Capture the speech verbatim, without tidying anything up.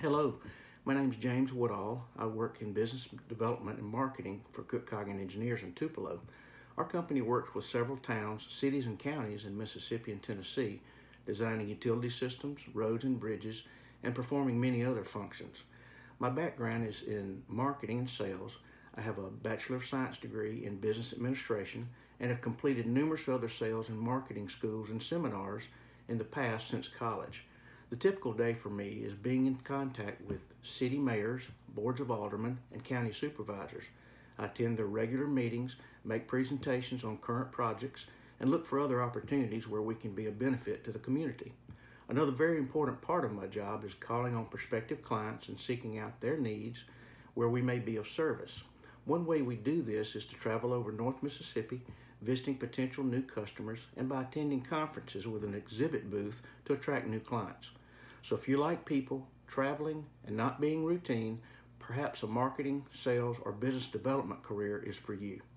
Hello, my name is James Woodall. I work in business development and marketing for Cook Coggin Engineers in Tupelo. Our company works with several towns, cities, and counties in Mississippi and Tennessee, designing utility systems, roads and bridges, and performing many other functions. My background is in marketing and sales. I have a Bachelor of Science degree in business administration and have completed numerous other sales and marketing schools and seminars in the past since college. The typical day for me is being in contact with city mayors, boards of aldermen, and county supervisors. I attend their regular meetings, make presentations on current projects, and look for other opportunities where we can be a benefit to the community. Another very important part of my job is calling on prospective clients and seeking out their needs where we may be of service. One way we do this is to travel over North Mississippi, visiting potential new customers, and by attending conferences with an exhibit booth to attract new clients. So if you like people, traveling, and not being routine, perhaps a marketing, sales, or business development career is for you.